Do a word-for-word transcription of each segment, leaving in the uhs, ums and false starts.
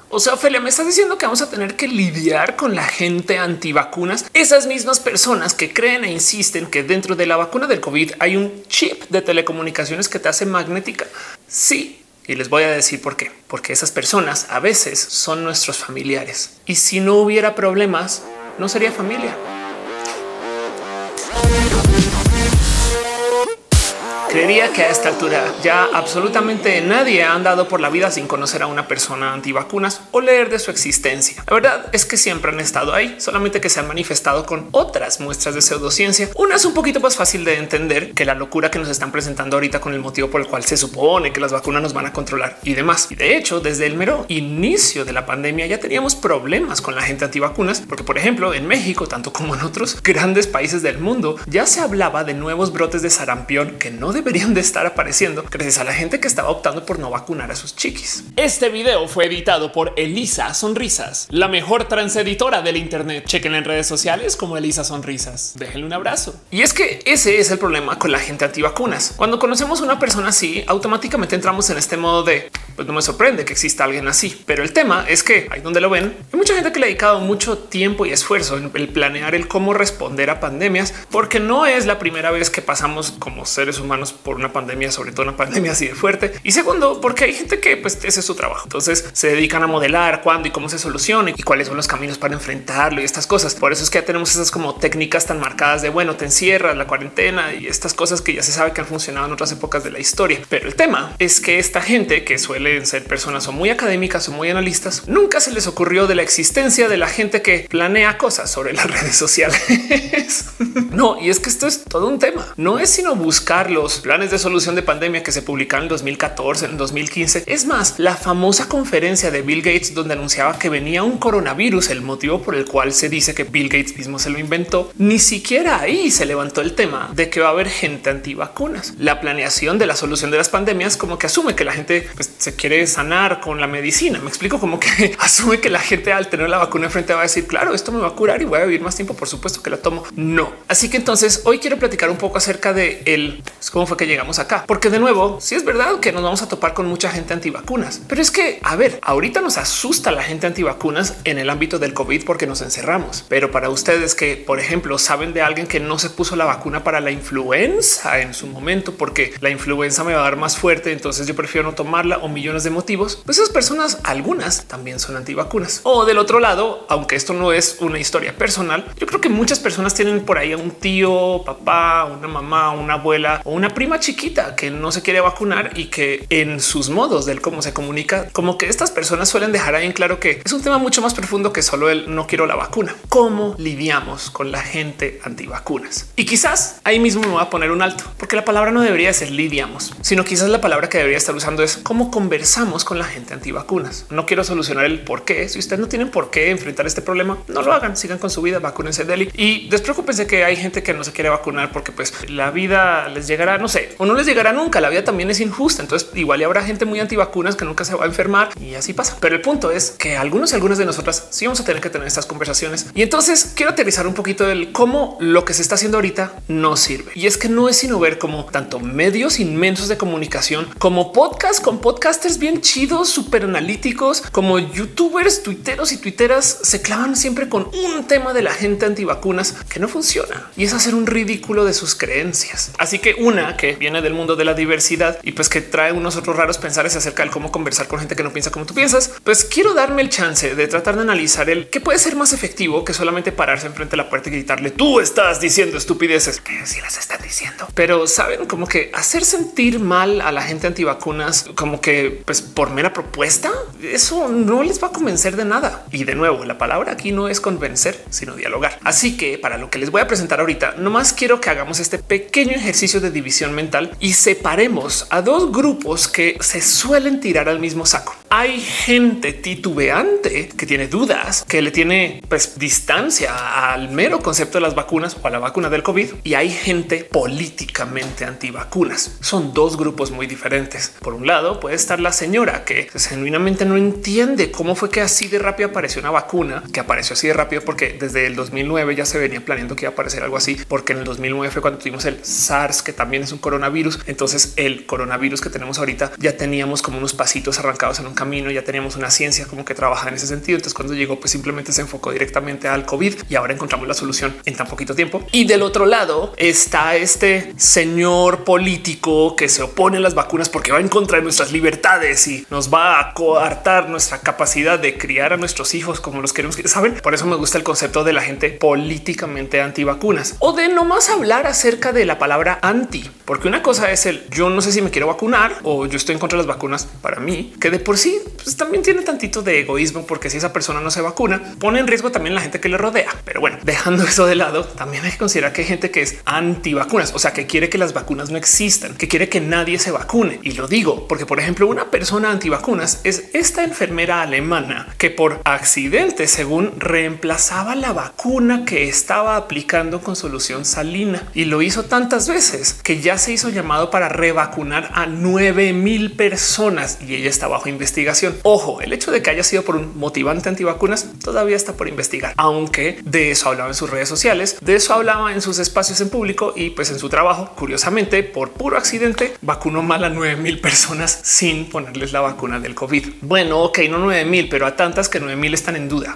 O sea, Ophelia, me estás diciendo que vamos a tener que lidiar con la gente antivacunas, esas mismas personas que creen e insisten que dentro de la vacuna del COVID hay un chip de telecomunicaciones que te hace magnética. Sí. Y les voy a decir por qué, porque esas personas a veces son nuestros familiares y si no hubiera problemas, no sería familia. Creería que a esta altura ya absolutamente nadie ha andado por la vida sin conocer a una persona antivacunas o leer de su existencia. La verdad es que siempre han estado ahí, solamente que se han manifestado con otras muestras de pseudociencia. Una es un poquito más fácil de entender que la locura que nos están presentando ahorita con el motivo por el cual se supone que las vacunas nos van a controlar y demás. Y de hecho, desde el mero inicio de la pandemia ya teníamos problemas con la gente antivacunas, porque por ejemplo en México, tanto como en otros grandes países del mundo, ya se hablaba de nuevos brotes de sarampión que no deberían de estar apareciendo gracias a la gente que estaba optando por no vacunar a sus chiquis. Este video fue editado por Elisa Sonrisas, la mejor transeditora del internet. Chequen en redes sociales como Elisa Sonrisas. Déjenle un abrazo. Y es que ese es el problema con la gente antivacunas. Cuando conocemos a una persona así, automáticamente entramos en este modo de pues no me sorprende que exista alguien así. Pero el tema es que ahí donde lo ven, hay mucha gente que le ha dedicado mucho tiempo y esfuerzo en el planear el cómo responder a pandemias, porque no es la primera vez que pasamos como seres humanos por una pandemia, sobre todo una pandemia así de fuerte. Y segundo, porque hay gente que pues ese es su trabajo. Entonces se dedican a modelar cuándo y cómo se soluciona y cuáles son los caminos para enfrentarlo y estas cosas. Por eso es que ya tenemos esas como técnicas tan marcadas de bueno, te encierras, la cuarentena y estas cosas que ya se sabe que han funcionado en otras épocas de la historia. Pero el tema es que esta gente que suelen ser personas o muy académicas o muy analistas, nunca se les ocurrió de la existencia de la gente que planea cosas sobre las redes sociales. No, y es que esto es todo un tema. No es sino buscar los planes de solución de pandemia que se publicaron en dos mil catorce, en dos mil quince. Es más, la famosa conferencia de Bill Gates donde anunciaba que venía un coronavirus, el motivo por el cual se dice que Bill Gates mismo se lo inventó. Ni siquiera ahí se levantó el tema de que va a haber gente antivacunas. La planeación de la solución de las pandemias como que asume que la gente pues, se quiere sanar con la medicina. Me explico, como que asume que la gente al tener la vacuna enfrente va a decir claro, esto me va a curar y voy a vivir más tiempo. Por supuesto que la tomo. No. Así que entonces hoy quiero platicar un poco acerca de el cómo fue que llegamos acá, porque de nuevo, sí es verdad que nos vamos a topar con mucha gente antivacunas, pero es que a ver, ahorita nos asusta la gente antivacunas en el ámbito del COVID porque nos encerramos. Pero para ustedes que, por ejemplo, saben de alguien que no se puso la vacuna para la influenza en su momento porque la influenza me va a dar más fuerte, entonces yo prefiero no tomarla o millones de motivos, pues esas personas, algunas también son antivacunas. O del otro lado, aunque esto no es una historia personal, yo creo que muchas personas tienen por ahí a un tío, papá, una mamá, una abuela o una prima chiquita que no se quiere vacunar y que en sus modos del cómo se comunica, como que estas personas suelen dejar ahí en claro que es un tema mucho más profundo que solo el no quiero la vacuna. ¿Cómo lidiamos con la gente antivacunas? Y quizás ahí mismo me voy a poner un alto, porque la palabra no debería ser lidiamos, sino quizás la palabra que debería estar usando es cómo conversamos con la gente antivacunas. No quiero solucionar el por qué. Si ustedes no tienen por qué enfrentar este problema, no lo hagan, sigan con su vida, vacúnense Deli y despreocúpense que hay gente que no se quiere vacunar porque pues la vida les llegará, no sé, o no les llegará nunca. La vida también es injusta. Entonces igual y habrá gente muy antivacunas que nunca se va a enfermar y así pasa. Pero el punto es que algunos y algunas de nosotras sí vamos a tener que tener estas conversaciones. Y entonces quiero aterrizar un poquito del cómo lo que se está haciendo ahorita no sirve. Y es que no es sino ver como tanto medios inmensos de comunicación como podcast con podcasters bien chidos, súper analíticos, como youtubers, tuiteros y tuiteras se clavan siempre con un tema de la gente antivacunas que no funciona y es hacer un ridículo de sus creencias. Así que una que viene del mundo de la diversidad y pues que trae unos otros raros pensares acerca del cómo conversar con gente que no piensa como tú piensas, pues quiero darme el chance de tratar de analizar el qué puede ser más efectivo que solamente pararse enfrente de la puerta y gritarle tú estás diciendo estupideces, que sí las están diciendo, pero saben como que hacer sentir mal a la gente antivacunas como que pues por mera propuesta, eso no les va a convencer de nada. Y de nuevo, la palabra aquí no es convencer, sino dialogar. Así que para lo que les voy a presentar ahorita, nomás quiero que hagamos este pequeño ejercicio de división mental y separemos a dos grupos que se suelen tirar al mismo saco. Hay gente titubeante que tiene dudas, que le tiene pues, distancia al mero concepto de las vacunas o a la vacuna del COVID, y hay gente políticamente antivacunas. Son dos grupos muy diferentes. Por un lado puede estar la señora que pues, genuinamente no entiende cómo fue que así de rápido apareció una vacuna, que apareció así de rápido porque desde el dos mil nueve ya se venía planeando que iba a aparecer algo así, porque en el dos mil nueve fue cuando tuvimos el SARS, que también es un coronavirus. Entonces el coronavirus que tenemos ahorita ya teníamos como unos pasitos arrancados en un camino, ya teníamos una ciencia como que trabaja en ese sentido. Entonces cuando llegó, pues simplemente se enfocó directamente al COVID y ahora encontramos la solución en tan poquito tiempo. Y del otro lado está este señor político que se opone a las vacunas porque va en contra de nuestras libertades y nos va a coartar nuestra capacidad de criar a nuestros hijos como los queremos. Saben, por eso me gusta el concepto de la gente políticamente antivacunas o de no más hablar acerca de la palabra anti, porque una cosa es el yo no sé si me quiero vacunar o yo estoy en contra de las vacunas. Para mí, que de por sí pues, también tiene tantito de egoísmo, porque si esa persona no se vacuna, pone en riesgo también la gente que le rodea. Pero bueno, dejando eso de lado, también hay que considerar que hay gente que es antivacunas, o sea, que quiere que las vacunas no existan, que quiere que nadie se vacune. Y lo digo porque, por ejemplo, una persona antivacunas es esta enfermera alemana que por accidente, según, reemplazaba la vacuna que estaba aplicando con solución salina y lo hizo tantas veces que ya se hizo llamado para revacunar a nueve mil personas y ella está bajo investigación. Ojo, el hecho de que haya sido por un motivante antivacunas todavía está por investigar, aunque de eso hablaba en sus redes sociales, de eso hablaba en sus espacios en público y pues en su trabajo. Curiosamente, por puro accidente, vacunó mal a nueve mil personas sin ponerles la vacuna del COVID. Bueno, ok, no nueve mil, pero a tantas que nueve mil están en duda.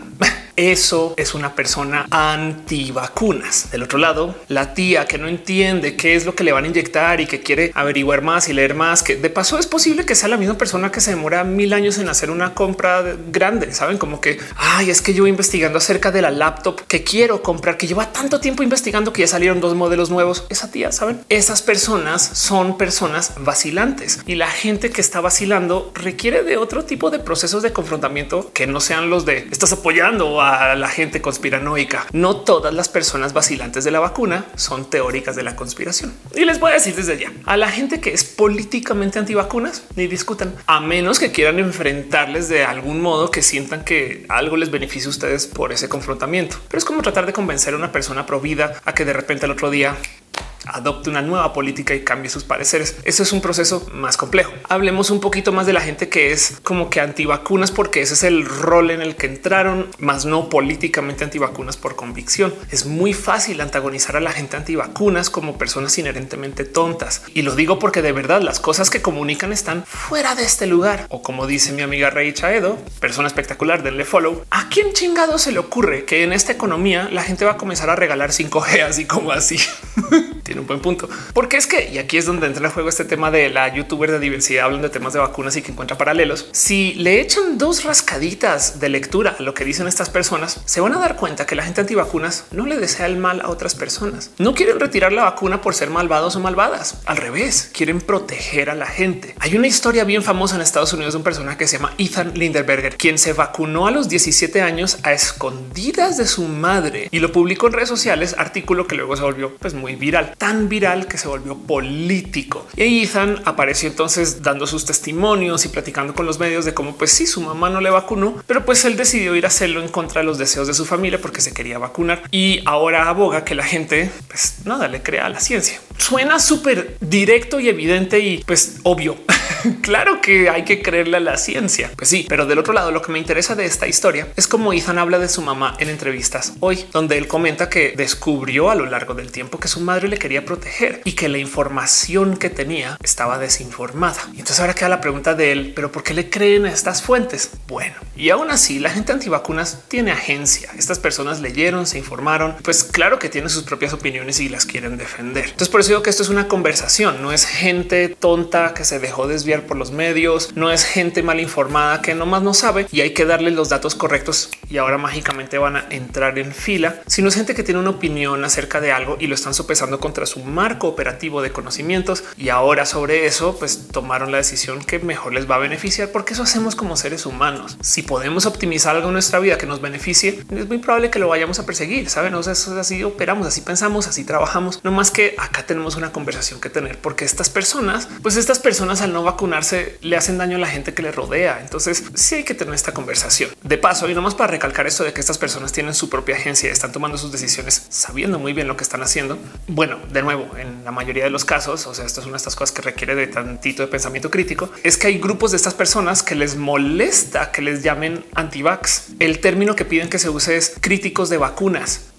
Eso es una persona antivacunas. Del otro lado, la tía que no entiende qué es lo que le van a inyectar y que quiere averiguar más y leer más, que de paso es posible que sea la misma persona que se demora mil años en hacer una compra grande. Saben, como que ay, es que yo investigando acerca de la laptop que quiero comprar, que lleva tanto tiempo investigando que ya salieron dos modelos nuevos. Esa tía, saben, esas personas son personas vacilantes y la gente que está vacilando requiere de otro tipo de procesos de confrontamiento que no sean los de estás apoyando a la gente conspiranoica. No todas las personas vacilantes de la vacuna son teóricas de la conspiración. Y les voy a decir desde ya a la gente que es políticamente antivacunas, ni discutan, a menos que quieran enfrentarles de algún modo que sientan que algo les beneficie a ustedes por ese confrontamiento. Pero es como tratar de convencer a una persona pro vida a que de repente el otro día adopte una nueva política y cambie sus pareceres. Eso es un proceso más complejo. Hablemos un poquito más de la gente que es como que antivacunas, porque ese es el rol en el que entraron, más no políticamente antivacunas por convicción. Es muy fácil antagonizar a la gente antivacunas como personas inherentemente tontas. Y lo digo porque de verdad las cosas que comunican están fuera de este lugar. O como dice mi amiga Rey Chaedo, persona espectacular, denle follow. ¿A quién chingado se le ocurre que en esta economía la gente va a comenzar a regalar cinco G así como así? Tiene un buen punto, porque es que, y aquí es donde entra en juego este tema de la youtuber de diversidad hablando de temas de vacunas y que encuentra paralelos. Si le echan dos rascaditas de lectura a lo que dicen estas personas, se van a dar cuenta que la gente antivacunas no le desea el mal a otras personas. No quieren retirar la vacuna por ser malvados o malvadas. Al revés, quieren proteger a la gente. Hay una historia bien famosa en Estados Unidos de un personaje que se llama Ethan Lindenberger, quien se vacunó a los diecisiete años a escondidas de su madre y lo publicó en redes sociales, artículo que luego se volvió pues muy viral. Tan viral que se volvió político. Y Ethan apareció entonces dando sus testimonios y platicando con los medios de cómo pues sí, su mamá no le vacunó, pero pues él decidió ir a hacerlo en contra de los deseos de su familia porque se quería vacunar y ahora aboga que la gente pues nada le crea a la ciencia. Suena súper directo y evidente y pues obvio. Claro que hay que creerle a la ciencia. Pues sí, pero del otro lado, lo que me interesa de esta historia es cómo Ethan habla de su mamá en entrevistas hoy, donde él comenta que descubrió a lo largo del tiempo que su madre le quería proteger y que la información que tenía estaba desinformada. Y entonces ahora queda la pregunta de él, pero ¿por qué le creen a estas fuentes? Bueno, y aún así la gente antivacunas tiene agencia. Estas personas leyeron, se informaron, pues claro que tienen sus propias opiniones y las quieren defender. Entonces por eso digo que esto es una conversación, no es gente tonta que se dejó desviar por los medios, no es gente mal informada que nomás no sabe y hay que darle los datos correctos y ahora mágicamente van a entrar en fila, sino es gente que tiene una opinión acerca de algo y lo están sopesando contra su marco operativo de conocimientos y ahora sobre eso pues tomaron la decisión que mejor les va a beneficiar, porque eso hacemos como seres humanos. Si podemos optimizar algo en nuestra vida que nos beneficie, es muy probable que lo vayamos a perseguir, saben? O sea, eso es así operamos, así pensamos, así trabajamos. No más que acá tenemos una conversación que tener, porque estas personas, pues estas personas al no vacunarse le hacen daño a la gente que le rodea. Entonces sí hay que tener esta conversación. De paso, y nomás para recalcar esto de que estas personas tienen su propia agencia y están tomando sus decisiones sabiendo muy bien lo que están haciendo. Bueno, de nuevo, en la mayoría de los casos, o sea, esto es una de estas cosas que requiere de tantito de pensamiento crítico, es que hay grupos de estas personas que les molesta que les llamen antivax. El término que piden que se use es críticos de vacunas.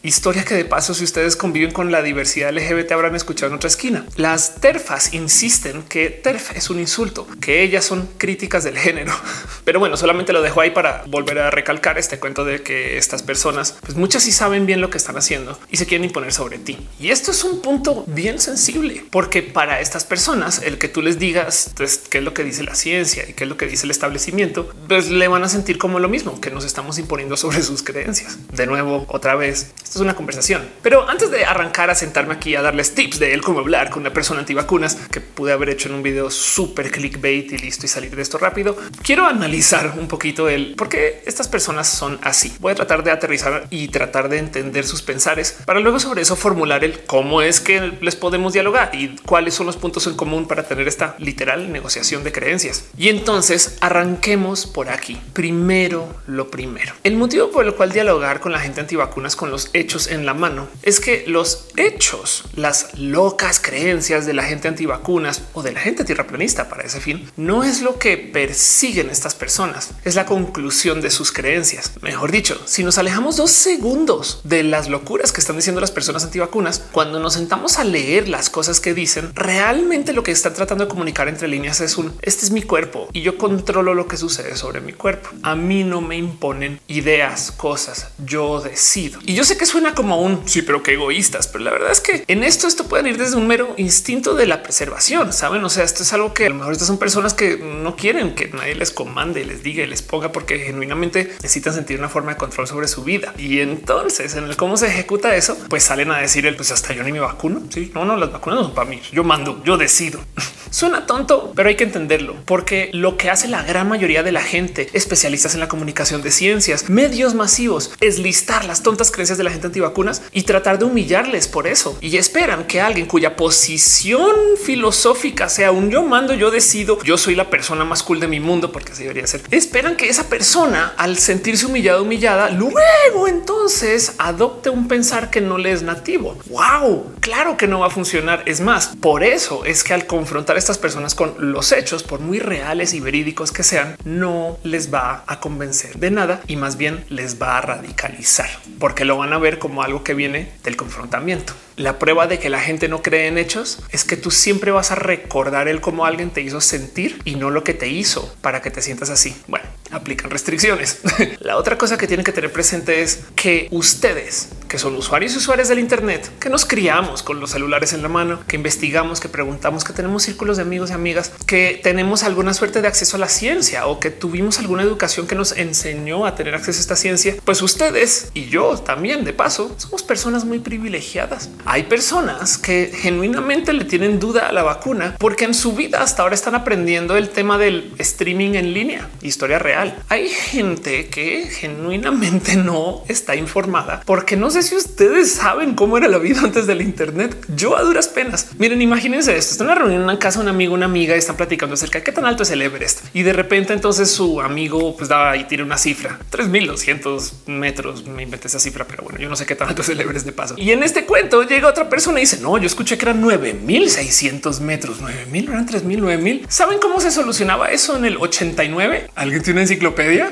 Historia que de paso, si ustedes conviven con la diversidad L G B T, habrán escuchado en otra esquina. Las terfas insisten que terf es un insulto, que ellas son críticas del género. Pero bueno, solamente lo dejo ahí para volver a recalcar este cuento de que estas personas, pues muchas sí saben bien lo que están haciendo y se quieren imponer sobre ti. Y esto es un punto bien sensible, porque para estas personas, el que tú les digas pues, qué es lo que dice la ciencia y qué es lo que dice el establecimiento, pues le van a sentir como lo mismo, que nos estamos imponiendo sobre sus creencias. De nuevo, otra vez, esto es una conversación. Pero antes de arrancar a sentarme aquí a darles tips de él cómo hablar con una persona antivacunas, que pude haber hecho en un video súper clickbait y listo y salir de esto rápido, quiero analizar un poquito el por qué estas personas son así. Voy a tratar de aterrizar y tratar de entender sus pensares para luego sobre eso formular el cómo es que les podemos dialogar y cuáles son los puntos en común para tener esta literal negociación de creencias. Y entonces arranquemos por aquí. Primero, lo primero, el motivo por el cual dialogar con la gente antivacunas con los hechos en la mano es que los hechos, las locas creencias de la gente antivacunas o de la gente tierraplanista para ese fin, no es lo que persiguen estas personas, es la conclusión de sus creencias. Mejor dicho, si nos alejamos dos segundos de las locuras que están diciendo las personas antivacunas, cuando nos sentamos a leer las cosas que dicen, realmente lo que están tratando de comunicar entre líneas es un este es mi cuerpo y yo controlo lo que sucede sobre mi cuerpo. A mí no me imponen ideas, cosas, yo decido. Y yo sé que suena como un sí, pero qué egoístas, pero la verdad es que en esto esto pueden ir desde un mero instinto de la preservación, saben? O sea, esto es algo que a lo mejor estas son personas que no quieren que nadie les comande, les diga y les ponga porque genuinamente necesitan sentir una forma de control sobre su vida. Y entonces en el cómo se ejecuta eso, pues salen a decir el pues hasta yo ni me vacuno. Sí, no, no, las vacunas no son para mí. Yo mando, yo decido. Suena tonto, pero hay que entenderlo, porque lo que hace la gran mayoría de la gente, especialistas en la comunicación de ciencias, medios masivos, es listar las tontas creencias de la gente antivacunas y tratar de humillarles por eso. Y esperan que alguien cuya posición filosófica sea un yo mando, yo decido, yo soy la persona más cool de mi mundo, porque así debería ser. Esperan que esa persona, al sentirse humillada, humillada, luego entonces adopte un pensar que no le es nativo. Wow, claro que no va a funcionar. Es más, por eso es que al confrontar a estas personas con los hechos, por muy reales y verídicos que sean, no les va a convencer de nada y más bien les va a radicalizar, porque lo van a ver como algo que viene del confrontamiento. La prueba de que la gente no cree en hechos es que tú siempre vas a recordar el cómo alguien te hizo sentir y no lo que te hizo para que te sientas así. Bueno, aplican restricciones. La otra cosa que tienen que tener presente es que ustedes, que son usuarios y usuarias del Internet, que nos criamos con los celulares en la mano, que investigamos, que preguntamos, que tenemos círculos de amigos y amigas, que tenemos alguna suerte de acceso a la ciencia o que tuvimos alguna educación que nos enseñó a tener acceso a esta ciencia, pues ustedes y yo también de paso somos personas muy privilegiadas. Hay personas que genuinamente le tienen duda a la vacuna porque en su vida hasta ahora están aprendiendo el tema del streaming en línea, historia real. Hay gente que genuinamente no está informada porque no sé si ustedes saben cómo era la vida antes del Internet. Yo a duras penas. Miren, imagínense esto. Están en una reunión en una casa, un amigo, una amiga, y están platicando acerca de qué tan alto es el Everest. Y de repente entonces su amigo pues da y tira una cifra, tres mil doscientos metros. Me inventé esa cifra, pero bueno, yo no sé qué tan alto es el Everest de paso. Y en este cuento llega otra persona y dice no, yo escuché que eran nueve mil seiscientos metros, nueve mil, no eran tres mil, nueve mil. ¿Saben cómo se solucionaba eso en el ochenta y nueve? ¿Alguien tiene una enciclopedia?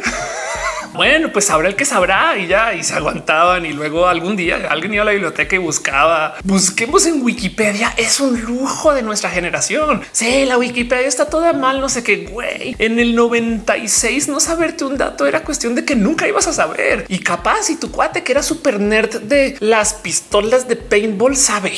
Bueno, pues sabrá el que sabrá y ya, y se aguantaban y luego algún día alguien iba a la biblioteca y buscaba. Busquemos en Wikipedia. Es un lujo de nuestra generación. Sí, la Wikipedia está toda mal, no sé qué, güey. En el noventa y seis no saberte un dato era cuestión de que nunca ibas a saber. Y capaz si tu cuate que era súper nerd de las pistolas de paintball sabe.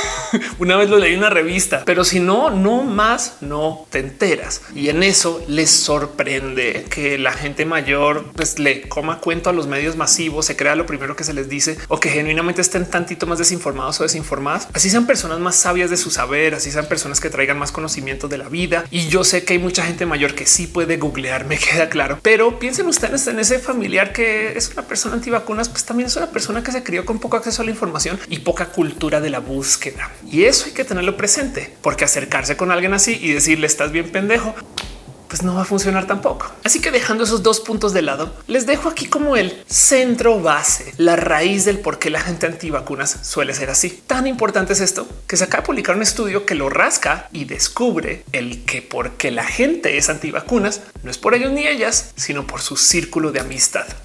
Una vez lo leí en una revista, pero si no, no más, no te enteras. Y en eso les sorprende que la gente mayor pues le coma cuento a los medios masivos, se crea lo primero que se les dice o que genuinamente estén tantito más desinformados o desinformadas. Así sean personas más sabias de su saber, así sean personas que traigan más conocimiento de la vida. Y yo sé que hay mucha gente mayor que sí puede googlear, me queda claro, pero piensen ustedes en ese familiar que es una persona antivacunas, pues también es una persona que se crió con poco acceso a la información y poca cultura de la búsqueda. Y eso hay que tenerlo presente, porque acercarse con alguien así y decirle estás bien pendejo, pues no va a funcionar tampoco. Así que dejando esos dos puntos de lado, les dejo aquí como el centro base, la raíz del por qué la gente antivacunas suele ser así. Tan importante es esto que se acaba de publicar un estudio que lo rasca y descubre el que por qué la gente es antivacunas no es por ellos ni ellas, sino por su círculo de amistad.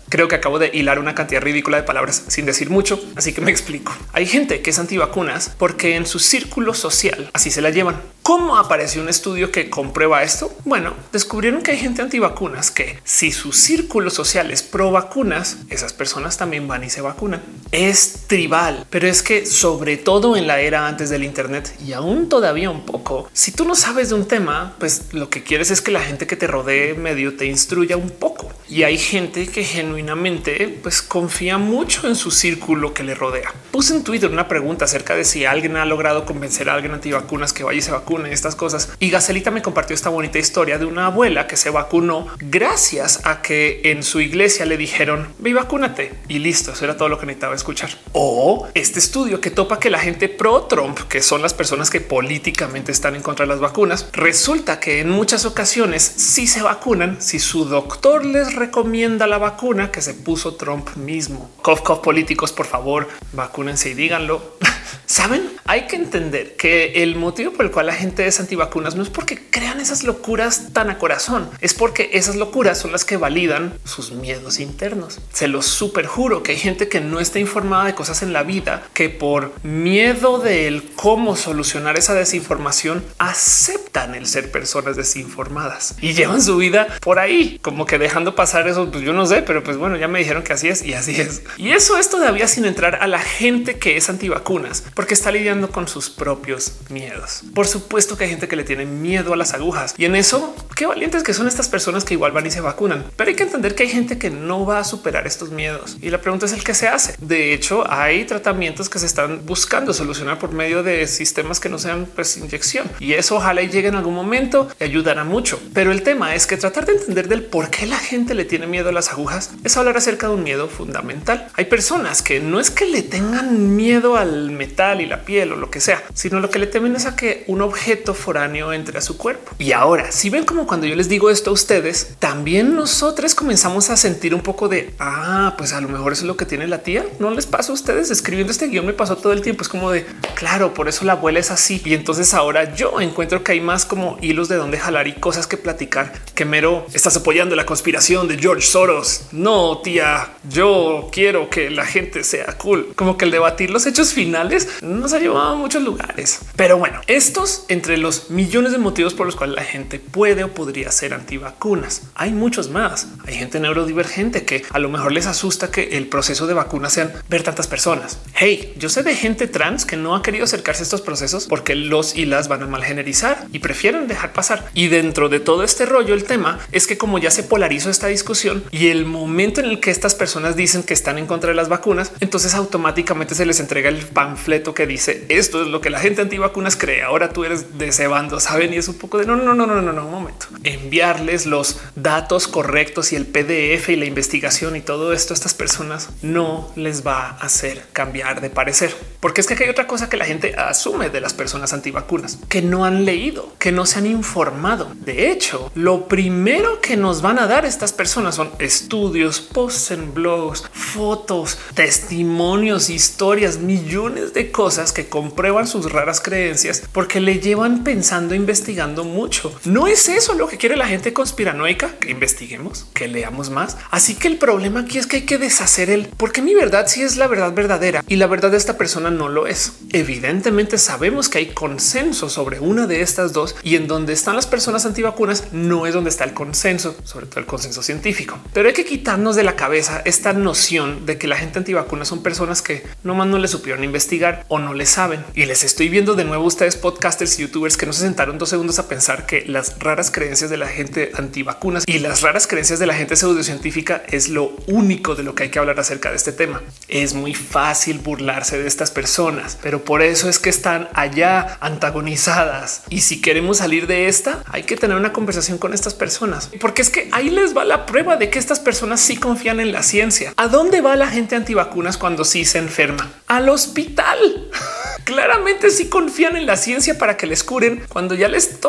Creo que acabo de hilar una cantidad ridícula de palabras sin decir mucho, así que me explico. Hay gente que es antivacunas porque en su círculo social así se la llevan. ¿Cómo apareció un estudio que comprueba esto? Bueno, descubrieron que hay gente antivacunas que si su círculo social es pro vacunas, esas personas también van y se vacunan. Es tribal, pero es que sobre todo en la era antes del Internet y aún todavía un poco, si tú no sabes de un tema, pues lo que quieres es que la gente que te rodee medio te instruya un poco. Y hay gente que genuinamente pues confía mucho en su círculo que le rodea. Puse en Twitter una pregunta acerca de si alguien ha logrado convencer a alguien antivacunas que vaya y se vacune y estas cosas. Y Gacelita me compartió esta bonita historia de una abuela que se vacunó gracias a que en su iglesia le dijeron ve y vacúnate y listo. Eso era todo lo que necesitaba escuchar. O este estudio que topa que la gente pro Trump, que son las personas que políticamente están en contra de las vacunas, resulta que en muchas ocasiones sí se vacunan si su doctor les recomienda la vacuna que se puso Trump mismo. Cof, cof, políticos, por favor, vacúnense y díganlo. Saben, hay que entender que el motivo por el cual la gente es antivacunas no es porque crean esas locuras tan a corazón, es porque esas locuras son las que validan sus miedos internos. Se los super juro que hay gente que no está informada de cosas en la vida que por miedo del cómo solucionar esa desinformación aceptan el ser personas desinformadas y llevan su vida por ahí, como que dejando pasar eso. Pues yo no sé, pero pues bueno, ya me dijeron que así es y así es. Y eso es todavía sin entrar a la gente que es antivacunas, porque está lidiando con sus propios miedos. Por supuesto que hay gente que le tiene miedo a las agujas y en eso qué valientes que son estas personas que igual van y se vacunan. Pero hay que entender que hay gente que no va a superar estos miedos y la pregunta es el que se hace. De hecho, hay tratamientos que se están buscando solucionar por medio de sistemas que no sean pues inyección y eso ojalá y llegue en algún momento y ayudará mucho. Pero el tema es que tratar de entender del por qué la gente le tiene miedo a las agujas es hablar acerca de un miedo fundamental. Hay personas que no es que le tengan miedo al metal y la piel o lo que sea, sino lo que le temen es a que un objeto foráneo entre a su cuerpo. Y ahora, si ven como cuando yo les digo esto a ustedes, también nosotros comenzamos a sentir un poco de ah, pues a lo mejor eso es lo que tiene la tía. No les pasa a ustedes. Escribiendo este guión me pasó todo el tiempo. Es como de claro, por eso la abuela es así. Y entonces ahora yo encuentro que hay más como hilos de dónde jalar y cosas que platicar que mero estás apoyando la conspiración de George Soros. No, tía, yo quiero que la gente sea cool. Como que el debatir los hechos finales nos ha llevado a muchos lugares. Pero bueno, estos entre los millones de motivos por los cuales la gente puede o podría ser antivacunas. Hay muchos más. Hay gente neurodivergente que a lo mejor les asusta que el proceso de vacuna sean ver tantas personas. Hey, yo sé de gente trans que no ha querido acercarse a estos procesos porque los y las van a malgenerizar y prefieren dejar pasar. Y dentro de todo este rollo, el tema es que como ya se polarizó esta discusión y el momento en el que estas personas dicen que están en contra de las vacunas, entonces automáticamente se les entrega el panfleto que dice esto es lo que la gente antivacunas cree. Ahora tú eres de ese bando, saben? Y es un poco de no, no, no, no, no, no, un momento. Enviarles los datos correctos y el P D F y la investigación y todo esto a estas personas no les va a hacer cambiar de parecer, porque es que hay otra cosa que la gente asume de las personas antivacunas, que no han leído, que no se han informado. De hecho, lo primero que nos van a dar estas personas son estudios, posts en blogs, fotos, testimonios, historias, millones de cosas que comprueban sus raras creencias porque le llevan pensando, investigando mucho. No es eso lo que quiere la gente conspiranoica, que investiguemos, que leamos más. Así que el problema aquí es que hay que deshacer el porque mi verdad sí es la verdad verdadera y la verdad de esta persona no lo es. Evidentemente sabemos que hay consenso sobre una de estas dos y en donde están las personas antivacunas no es donde está el consenso, sobre todo el consenso científico. Pero hay que quitarnos de la cabeza esta noción de que la gente antivacuna son personas que nomás no le supieron investigar o no le saben. Y les estoy viendo de nuevo ustedes podcasters y youtubers que no se sentaron dos segundos a pensar que las raras creencias de la gente antivacunas y las raras creencias de la gente pseudocientífica es lo único de lo que hay que hablar acerca de este tema. Es muy fácil burlarse de estas personas, pero por eso es que están allá antagonizadas. Y si queremos salir de esta, hay que tener una conversación con estas personas, porque es que ahí les va la prueba de que estas personas sí confían en la ciencia. ¿A dónde va la gente antivacunas cuando sí se enferma? Al hospital. Claramente sí confían en la ciencia para que les curen cuando ya les toca.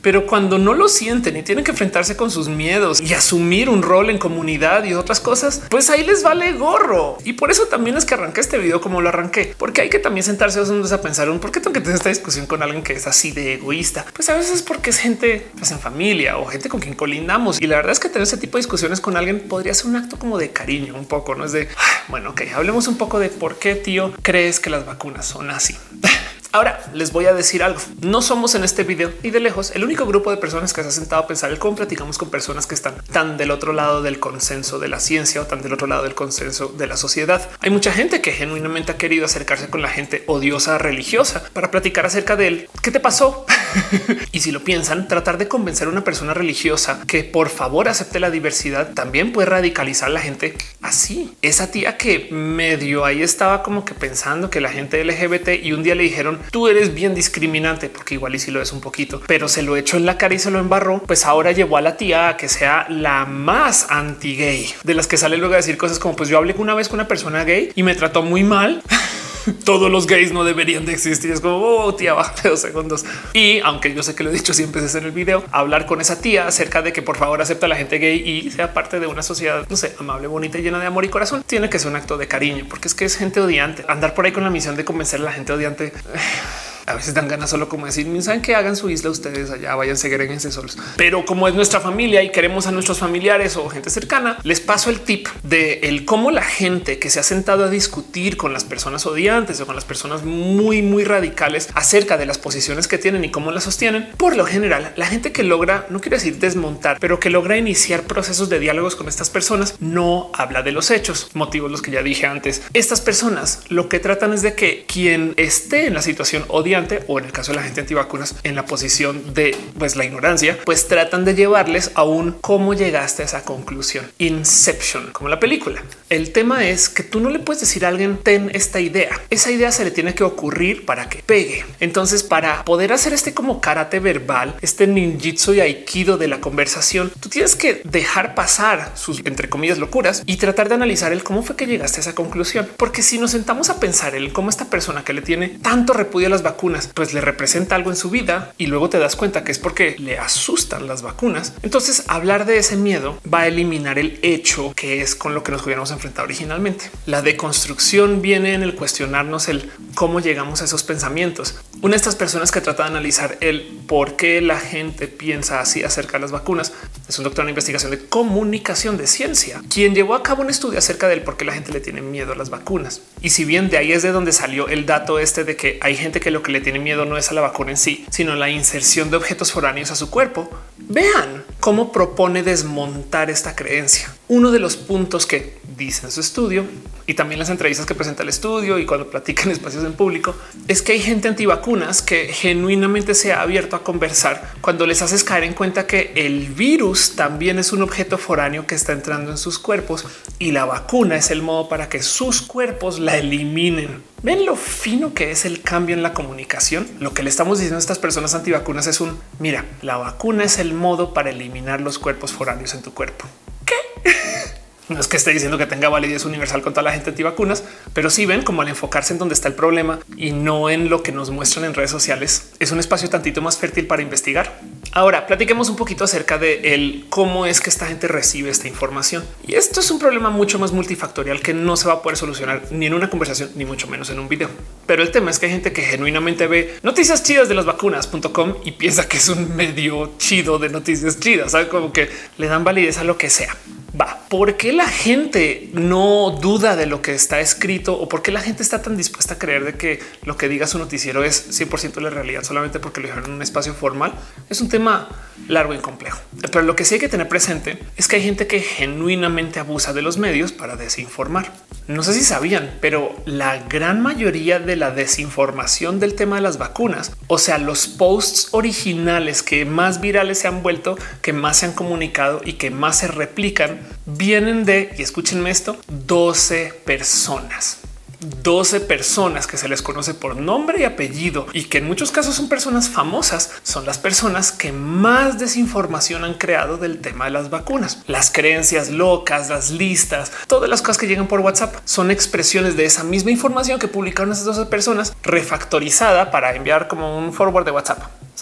pero cuando no lo sienten y tienen que enfrentarse con sus miedos y asumir un rol en comunidad y otras cosas, pues ahí les vale gorro. Y por eso también es que arranqué este video como lo arranqué, porque hay que también sentarse dos segundos a pensar un por qué tengo que tener esta discusión con alguien que es así de egoísta. Pues a veces porque es gente pues, en familia o gente con quien colindamos. Y la verdad es que tener ese tipo de discusiones con alguien podría ser un acto como de cariño, un poco, no es de bueno, ok, hablemos un poco de por qué, tío, crees que las vacunas son así. Ahora les voy a decir algo. No somos en este video y de lejos el único grupo de personas que se ha sentado a pensar el cómo platicamos con personas que están tan del otro lado del consenso de la ciencia o tan del otro lado del consenso de la sociedad. Hay mucha gente que genuinamente ha querido acercarse con la gente odiosa religiosa para platicar acerca de él. ¿Qué te pasó? Y si lo piensan, tratar de convencer a una persona religiosa que por favor acepte la diversidad también puede radicalizar a la gente así. Esa tía que medio ahí estaba como que pensando que la gente L G B T y un día le dijeron tú eres bien discriminante, porque igual y si lo es un poquito, pero se lo echó en la cara y se lo embarró. Pues ahora llevó a la tía a que sea la más anti gay de las que sale luego a decir cosas como pues yo hablé una vez con una persona gay y me trató muy mal. Todos los gays no deberían de existir. Es como oh, tía, bájate dos segundos. Y aunque yo sé que lo he dicho siempre es en el video, hablar con esa tía acerca de que por favor acepta a la gente gay y sea parte de una sociedad, no sé, amable, bonita y llena de amor y corazón, tiene que ser un acto de cariño, porque es que es gente odiante. Andar por ahí con la misión de convencer a la gente odiante. A veces dan ganas solo como decir, saben que hagan su isla ustedes allá, vayan, segréguense solos. Pero como es nuestra familia y queremos a nuestros familiares o gente cercana, les paso el tip de el cómo la gente que se ha sentado a discutir con las personas odiantes o con las personas muy, muy radicales acerca de las posiciones que tienen y cómo las sostienen. Por lo general, la gente que logra, no quiero decir desmontar, pero que logra iniciar procesos de diálogos con estas personas no habla de los hechos, motivos los que ya dije antes. Estas personas lo que tratan es de que quien esté en la situación odiante o en el caso de la gente antivacunas en la posición de pues la ignorancia, pues tratan de llevarles a un cómo llegaste a esa conclusión. Inception, como la película. El tema es que tú no le puedes decir a alguien ten esta idea. Esa idea se le tiene que ocurrir para que pegue. Entonces, para poder hacer este como karate verbal, este ninjitsu y aikido de la conversación, tú tienes que dejar pasar sus entre comillas locuras y tratar de analizar el cómo fue que llegaste a esa conclusión. Porque si nos sentamos a pensar en cómo esta persona que le tiene tanto repudio a las vacunas pues le representa algo en su vida y luego te das cuenta que es porque le asustan las vacunas. Entonces hablar de ese miedo va a eliminar el hecho que es con lo que nos hubiéramos enfrentado originalmente. La deconstrucción viene en el cuestionarnos el cómo llegamos a esos pensamientos. Una de estas personas que trata de analizar el por qué la gente piensa así acerca de las vacunas es un doctor en investigación de comunicación de ciencia, quien llevó a cabo un estudio acerca del por qué la gente le tiene miedo a las vacunas. Y si bien de ahí es de donde salió el dato este de que hay gente que lo que le tiene miedo no es a la vacuna en sí, sino la inserción de objetos foráneos a su cuerpo. Vean cómo propone desmontar esta creencia. Uno de los puntos que dice en su estudio y también las entrevistas que presenta el estudio y cuando platica en espacios en público es que hay gente antivacunas que genuinamente se ha abierto a conversar cuando les haces caer en cuenta que el virus también es un objeto foráneo que está entrando en sus cuerpos y la vacuna es el modo para que sus cuerpos la eliminen. ¿Ven lo fino que es el cambio en la comunicación? Lo que le estamos diciendo a estas personas antivacunas es un mira, la vacuna es el modo para eliminar los cuerpos foráneos en tu cuerpo. ¿Qué? No es que esté diciendo que tenga validez universal con toda la gente antivacunas, pero sí ven como al enfocarse en donde está el problema y no en lo que nos muestran en redes sociales, es un espacio tantito más fértil para investigar. Ahora platiquemos un poquito acerca de el cómo es que esta gente recibe esta información. Y esto es un problema mucho más multifactorial que no se va a poder solucionar ni en una conversación, ni mucho menos en un video. Pero el tema es que hay gente que genuinamente ve noticias chidas de las vacunas punto com y piensa que es un medio chido de noticias chidas, ¿sabe? Como que le dan validez a lo que sea. Va, ¿por qué la gente no duda de lo que está escrito o por qué la gente está tan dispuesta a creer de que lo que diga su noticiero es cien por ciento la realidad solamente porque lo dijeron en un espacio formal? Es un tema largo y complejo, pero lo que sí hay que tener presente es que hay gente que genuinamente abusa de los medios para desinformar. No sé si sabían, pero la gran mayoría de la desinformación del tema de las vacunas, o sea, los posts originales que más virales se han vuelto, que más se han comunicado y que más se replican, vienen de, y escúchenme esto, doce personas. doce personas que se les conoce por nombre y apellido y que en muchos casos son personas famosas, son las personas que más desinformación han creado del tema de las vacunas. Las creencias locas, las listas, todas las cosas que llegan por WhatsApp son expresiones de esa misma información que publicaron esas doce personas refactorizada para enviar como un forward de WhatsApp. ¿Saben?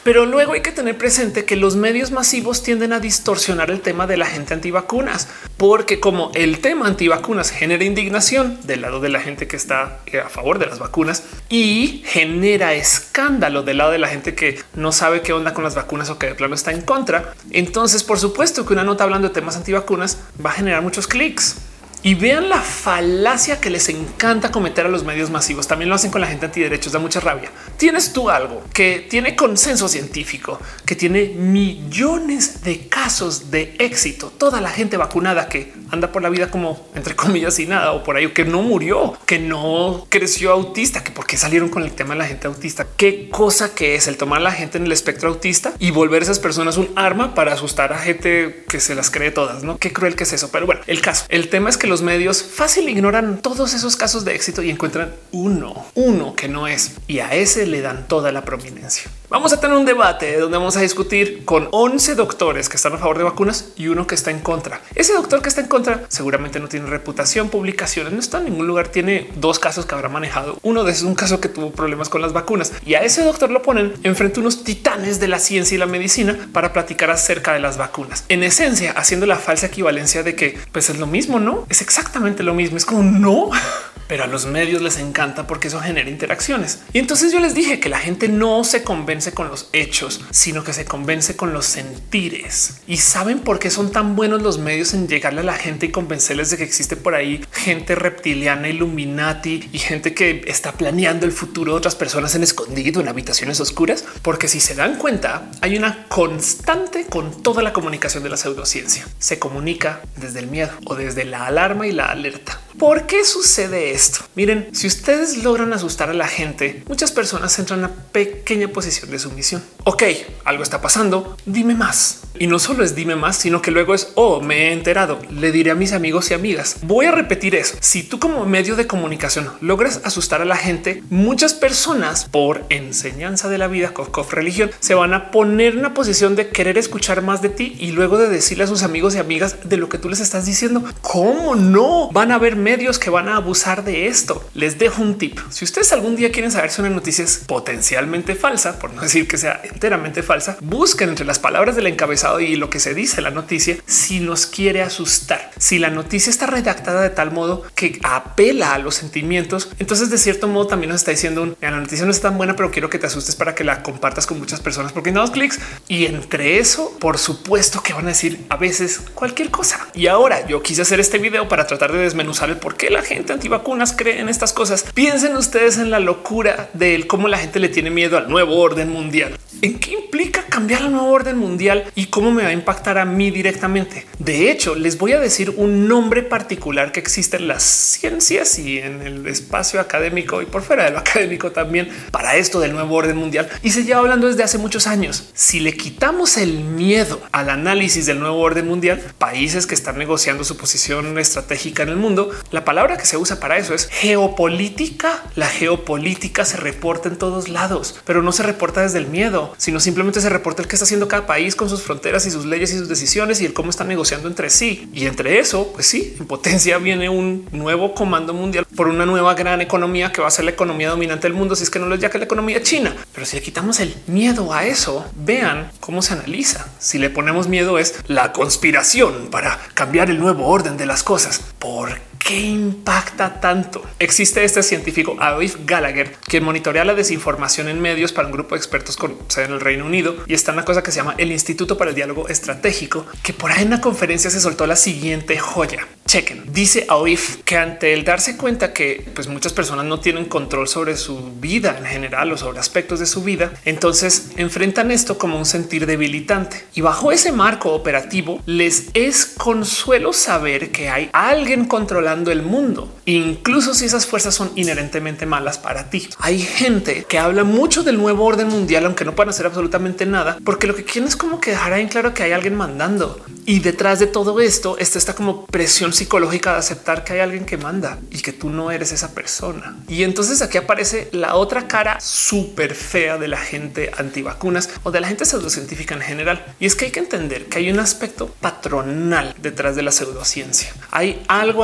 Pero luego hay que tener presente que los medios masivos tienden a distorsionar el tema de la gente antivacunas, porque como el tema antivacunas genera indignación del lado de la gente que está a favor de las vacunas y genera escándalo del lado de la gente que no sabe qué onda con las vacunas o que de plano está en contra, entonces por supuesto que una nota hablando de temas antivacunas va a generar muchos clics. Y vean la falacia que les encanta cometer a los medios masivos. También lo hacen con la gente antiderechos. Da mucha rabia. Tienes tú algo que tiene consenso científico, que tiene millones de casos de éxito. Toda la gente vacunada que anda por la vida como entre comillas sin nada o por ahí, o que no murió, que no creció autista, que por qué salieron con el tema de la gente autista. Qué cosa que es el tomar a la gente en el espectro autista y volver a esas personas un arma para asustar a gente que se las cree todas. No, qué cruel que es eso. Pero bueno, el caso, el tema es que los medios fácil ignoran todos esos casos de éxito y encuentran uno, uno que no es, y a ese le dan toda la prominencia. Vamos a tener un debate donde vamos a discutir con once doctores que están a favor de vacunas y uno que está en contra. Ese doctor que está en contra seguramente no tiene reputación, publicaciones, no está en ningún lugar. Tiene dos casos que habrá manejado. Uno de esos es un caso que tuvo problemas con las vacunas y a ese doctor lo ponen enfrente a unos titanes de la ciencia y la medicina para platicar acerca de las vacunas. En esencia, haciendo la falsa equivalencia de que pues es lo mismo, no es exactamente lo mismo. Es como no, pero a los medios les encanta porque eso genera interacciones. Y entonces yo les dije que la gente no se convence con los hechos, sino que se convence con los sentires. Y saben por qué son tan buenos los medios en llegarle a la gente y convencerles de que existe por ahí gente reptiliana, Illuminati y gente que está planeando el futuro de otras personas en escondido en habitaciones oscuras. Porque si se dan cuenta, hay una constante con toda la comunicación de la pseudociencia. Se comunica desde el miedo o desde la alarma y la alerta. ¿Por qué sucede esto? Miren, si ustedes logran asustar a la gente, muchas personas entran a una pequeña posición de sumisión. Ok, algo está pasando, dime más. Y no solo es dime más, sino que luego es, oh, me he enterado, le diré a mis amigos y amigas. Voy a repetir eso. Si tú como medio de comunicación logras asustar a la gente, muchas personas por enseñanza de la vida, cof, cof, religión, se van a poner en una posición de querer escuchar más de ti y luego de decirle a sus amigos y amigas de lo que tú les estás diciendo. ¿Cómo no? Van a haber medios que van a abusar de esto. Les dejo un tip. Si ustedes algún día quieren saber si una noticia es potencialmente falsa, por no decir que sea enteramente falsa, busquen entre las palabras del encabezado y lo que se dice en la noticia si nos quiere asustar. Si la noticia está redactada de tal modo que apela a los sentimientos, entonces de cierto modo también nos está diciendo un, la noticia no es tan buena, pero quiero que te asustes para que la compartas con muchas personas porque no das clics. Y entre eso, por supuesto que van a decir a veces cualquier cosa. Y ahora yo quise hacer este video para tratar de desmenuzar el por qué la gente antivacunas cree en estas cosas. Piensen ustedes en la locura de cómo la gente le tiene miedo al nuevo orden mundial. ¿En qué implica cambiar el nuevo orden mundial y cómo me va a impactar a mí directamente? De hecho, les voy a decir un nombre particular que existe en las ciencias y en el espacio académico y por fuera de lo académico también para esto del nuevo orden mundial. Y se lleva hablando desde hace muchos años. Si le quitamos el miedo al análisis del nuevo orden mundial, países que están negociando su posición estratégica en el mundo, la palabra que se usa para eso es geopolítica. La geopolítica se reporta en todos lados, pero no se reporta desde el miedo, sino simplemente se reporta el que está haciendo cada país con sus fronteras y sus leyes y sus decisiones y el cómo están negociando entre sí. Y entre eso, pues sí, en potencia viene un nuevo comando mundial por una nueva gran economía que va a ser la economía dominante del mundo. Si es que no lo es ya que la economía china, pero si le quitamos el miedo a eso, vean cómo se analiza. Si le ponemos miedo es la conspiración para cambiar el nuevo orden de las cosas. ¿Por qué? ¿Qué impacta tanto? Existe este científico Aoife Gallagher que monitorea la desinformación en medios para un grupo de expertos con sede en el Reino Unido y está en una cosa que se llama el Instituto para el Diálogo Estratégico, que por ahí en una conferencia se soltó la siguiente joya. Chequen. Dice Aoife que ante el darse cuenta que pues muchas personas no tienen control sobre su vida en general o sobre aspectos de su vida, entonces enfrentan esto como un sentir debilitante y bajo ese marco operativo les es consuelo saber que hay alguien controlando el mundo, incluso si esas fuerzas son inherentemente malas para ti. Hay gente que habla mucho del nuevo orden mundial, aunque no puedan hacer absolutamente nada, porque lo que quieren es como que dejar en claro que hay alguien mandando. Y detrás de todo esto está esta como presión psicológica de aceptar que hay alguien que manda y que tú no eres esa persona. Y entonces aquí aparece la otra cara súper fea de la gente antivacunas o de la gente pseudocientífica en general. Y es que hay que entender que hay un aspecto patronal detrás de la pseudociencia. Hay algo ahí que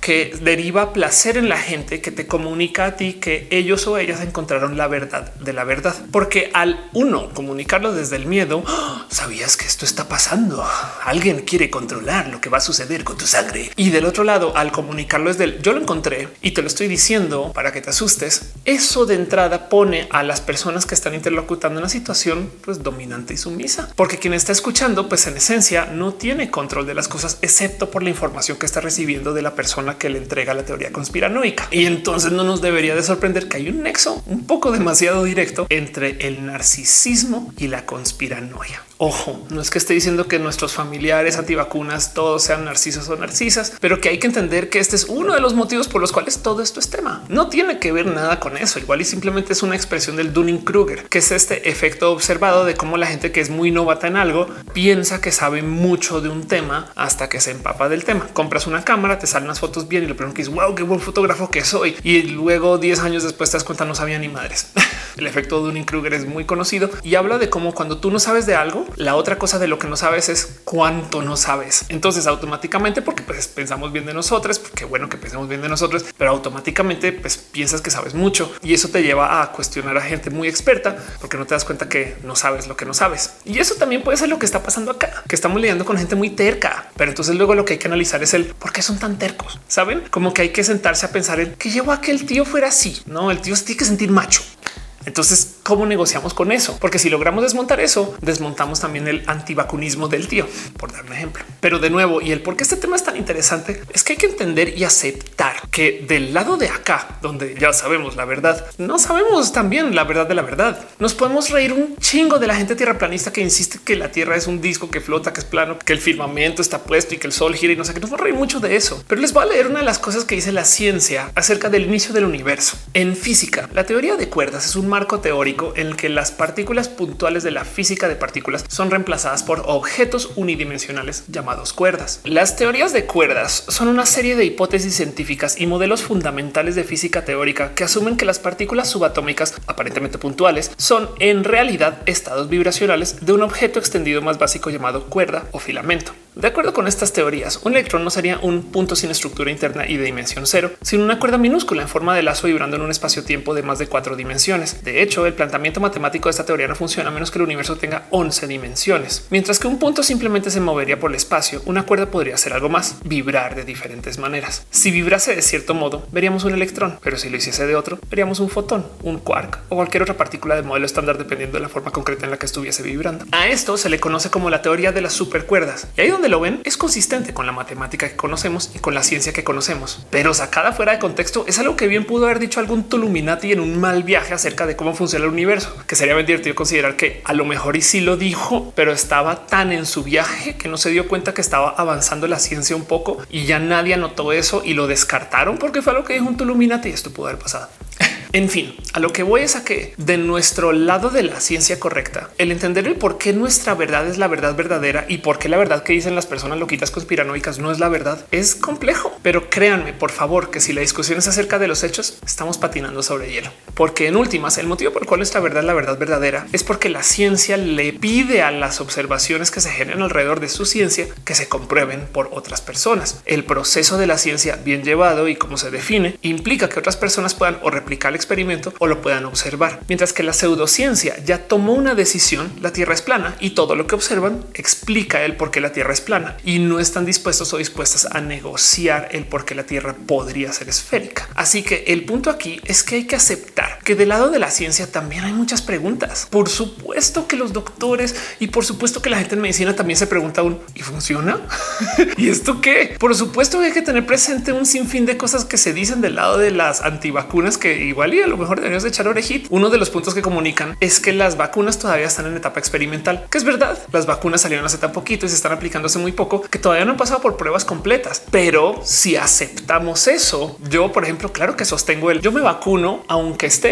que deriva placer en la gente, que te comunica a ti que ellos o ellas encontraron la verdad de la verdad. Porque al uno comunicarlo desde el miedo, ¡oh! Sabías que esto está pasando. Alguien quiere controlar lo que va a suceder con tu sangre. Y del otro lado, al comunicarlo desde el yo lo encontré y te lo estoy diciendo para que te asustes, eso de entrada pone a las personas que están interlocutando en una situación pues dominante y sumisa, porque quien está escuchando, pues en esencia no tiene control de las cosas, excepto por la información que está recibiendo de la persona que le entrega la teoría conspiranoica. Y entonces no nos debería de sorprender que hay un nexo un poco demasiado directo entre el narcisismo y la conspiranoia. Ojo, no es que esté diciendo que nuestros familiares antivacunas todos sean narcisos o narcisas, pero que hay que entender que este es uno de los motivos por los cuales todo esto es tema. No tiene que ver nada con eso. Igual y simplemente es una expresión del Dunning-Kruger, que es este efecto observado de cómo la gente que es muy novata en algo piensa que sabe mucho de un tema hasta que se empapa del tema. Compras una cámara, te salen las fotos bien y lo primero que es wow, qué buen fotógrafo que soy. Y luego diez años después te das cuenta no sabía ni madres. El efecto Dunning-Kruger es muy conocido y habla de cómo cuando tú no sabes de algo, la otra cosa de lo que no sabes es cuánto no sabes. Entonces automáticamente, porque pues pensamos bien de nosotros, porque bueno que pensemos bien de nosotros, pero automáticamente pues piensas que sabes mucho y eso te lleva a cuestionar a gente muy experta porque no te das cuenta que no sabes lo que no sabes. Y eso también puede ser lo que está pasando acá, que estamos lidiando con gente muy terca, pero entonces luego lo que hay que analizar es el por qué son tan tercos. Saben, como que hay que sentarse a pensar en que llevó a que el tío fuera así. No, el tío se tiene que sentir macho. Entonces, ¿cómo negociamos con eso? Porque si logramos desmontar eso, desmontamos también el antivacunismo del tío, por dar un ejemplo. Pero de nuevo, y el por qué este tema es tan interesante es que hay que entender y aceptar que del lado de acá, donde ya sabemos la verdad, no sabemos también la verdad de la verdad. Nos podemos reír un chingo de la gente tierraplanista que insiste que la Tierra es un disco que flota, que es plano, que el firmamento está puesto y que el sol gira y no sé qué. Nos vamos a reír mucho de eso. Pero les voy a leer una de las cosas que dice la ciencia acerca del inicio del universo. En física, la teoría de cuerdas es un marco teórico en el que las partículas puntuales de la física de partículas son reemplazadas por objetos unidimensionales llamados cuerdas. Las teorías de cuerdas son una serie de hipótesis científicas y modelos fundamentales de física teórica que asumen que las partículas subatómicas aparentemente puntuales son en realidad estados vibracionales de un objeto extendido más básico llamado cuerda o filamento. De acuerdo con estas teorías, un electrón no sería un punto sin estructura interna y de dimensión cero, sino una cuerda minúscula en forma de lazo vibrando en un espacio-tiempo de más de cuatro dimensiones. De hecho, el planteamiento matemático de esta teoría no funciona a menos que el universo tenga once dimensiones. Mientras que un punto simplemente se movería por el espacio, una cuerda podría hacer algo más, vibrar de diferentes maneras. Si vibrase de cierto modo, veríamos un electrón, pero si lo hiciese de otro, veríamos un fotón, un quark o cualquier otra partícula de modelo estándar dependiendo de la forma concreta en la que estuviese vibrando. A esto se le conoce como la teoría de las supercuerdas. Y ahí donde lo ven es consistente con la matemática que conocemos y con la ciencia que conocemos, pero sacada fuera de contexto es algo que bien pudo haber dicho algún Tuluminati en un mal viaje acerca de cómo funciona el universo, que sería bien divertido considerar que a lo mejor y sí lo dijo, pero estaba tan en su viaje que no se dio cuenta que estaba avanzando la ciencia un poco y ya nadie anotó eso y lo descartaron porque fue lo que dijo un Tuluminati y esto pudo haber pasado. En fin, a lo que voy es a que de nuestro lado de la ciencia correcta, el entender el por qué nuestra verdad es la verdad verdadera y por qué la verdad que dicen las personas loquitas conspiranoicas no es la verdad es complejo. Pero créanme, por favor, que si la discusión es acerca de los hechos, estamos patinando sobre hielo, porque en últimas el motivo por el cual nuestra verdad es la verdad verdadera es porque la ciencia le pide a las observaciones que se generan alrededor de su ciencia que se comprueben por otras personas. El proceso de la ciencia bien llevado y como se define implica que otras personas puedan o replicar el experimento o lo puedan observar, mientras que la pseudociencia ya tomó una decisión. La Tierra es plana y todo lo que observan explica el por qué la Tierra es plana y no están dispuestos o dispuestas a negociar el por qué la Tierra podría ser esférica. Así que el punto aquí es que hay que aceptar que del lado de la ciencia también hay muchas preguntas. Por supuesto que los doctores y por supuesto que la gente en medicina también se pregunta aún ¿y funciona? ¿Y esto qué? Por supuesto que hay que tener presente un sinfín de cosas que se dicen del lado de las antivacunas que igual y a lo mejor deberíamos echar orejita. Uno de los puntos que comunican es que las vacunas todavía están en etapa experimental, que es verdad. Las vacunas salieron hace tan poquito y se están aplicando hace muy poco, que todavía no han pasado por pruebas completas. Pero si aceptamos eso, yo, por ejemplo, claro que sostengo el yo me vacuno, aunque esté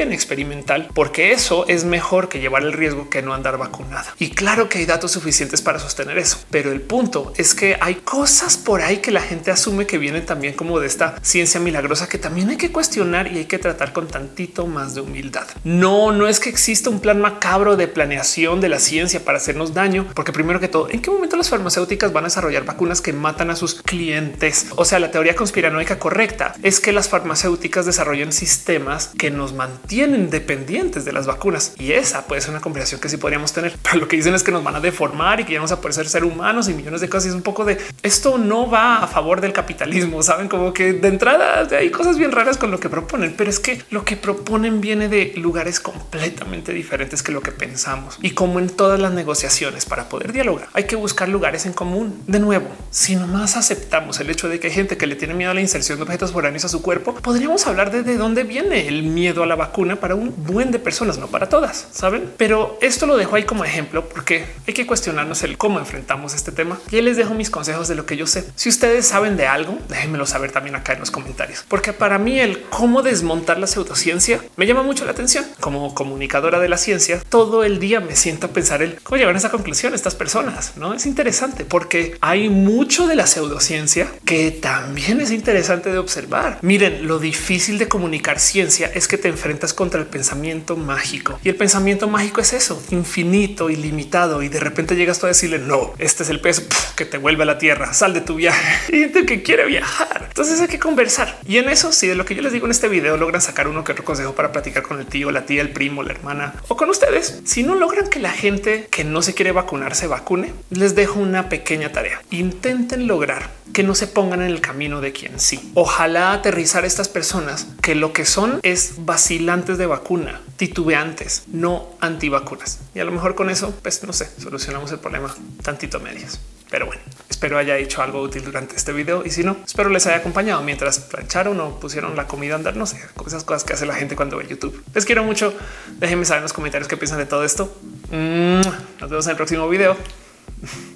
en experimental, porque eso es mejor que llevar el riesgo que no andar vacunada. Y claro que hay datos suficientes para sostener eso, pero el punto es que hay cosas por ahí que la gente asume que vienen también como de esta ciencia milagrosa que también hay que cuestionar y hay que tratar con tantito más de humildad. No, no es que exista un plan macabro de planeación de la ciencia para hacernos daño, porque primero que todo, ¿en qué momento las farmacéuticas van a desarrollar vacunas que matan a sus clientes? O sea, la teoría conspiranoica correcta es que las farmacéuticas desarrollan sistemas que nos mantienen dependientes de las vacunas, y esa puede ser una conversación que sí podríamos tener, pero lo que dicen es que nos van a deformar y que ya vamos a poder ser, ser humanos y millones de cosas. Y es un poco de esto no va a favor del capitalismo. Saben, como que de entrada hay cosas bien raras con lo que proponen, pero es que lo que proponen viene de lugares completamente diferentes que lo que pensamos. Y como en todas las negociaciones, para poder dialogar hay que buscar lugares en común. De nuevo, si nomás aceptamos el hecho de que hay gente que le tiene miedo a la inserción de objetos foráneos a su cuerpo, podríamos hablar de, de dónde viene el miedo a la vacuna para un buen de personas, no para todas, saben? Pero esto lo dejo ahí como ejemplo porque hay que cuestionarnos el cómo enfrentamos este tema. Y ahí les dejo mis consejos de lo que yo sé. Si ustedes saben de algo, déjenmelo saber también acá en los comentarios, porque para mí el cómo desmontar la pseudociencia me llama mucho la atención. Como comunicadora de la ciencia, todo el día me siento a pensar el cómo llegar a esa conclusión estas personas. No es interesante porque hay mucho de la pseudociencia que también es interesante de observar. Miren, lo difícil de comunicar ciencia es que te enfrentas contra el pensamiento mágico, y el pensamiento mágico es eso, infinito, ilimitado, y de repente llegas tú a decirle no, este es el peso que te vuelve a la tierra, sal de tu viaje, y gente que quiere viajar. Entonces hay que conversar, y en eso, si de lo que yo les digo en este video logran sacar uno que otro consejo para platicar con el tío, la tía, el primo, la hermana o con ustedes, si no logran que la gente que no se quiere vacunar se vacune, les dejo una pequeña tarea. Intenten lograr que no se pongan en el camino de quien sí. Ojalá aterrizar a estas personas que lo que son es vacilantes de vacuna, titubeantes, no antivacunas. Y a lo mejor con eso, pues no sé, solucionamos el problema tantito a medias. Pero bueno, espero haya hecho algo útil durante este video, y si no, espero les haya acompañado mientras plancharon o pusieron la comida a andar. No sé, esas cosas que hace la gente cuando ve YouTube. Les quiero mucho. Déjenme saber en los comentarios qué piensan de todo esto. Nos vemos en el próximo video.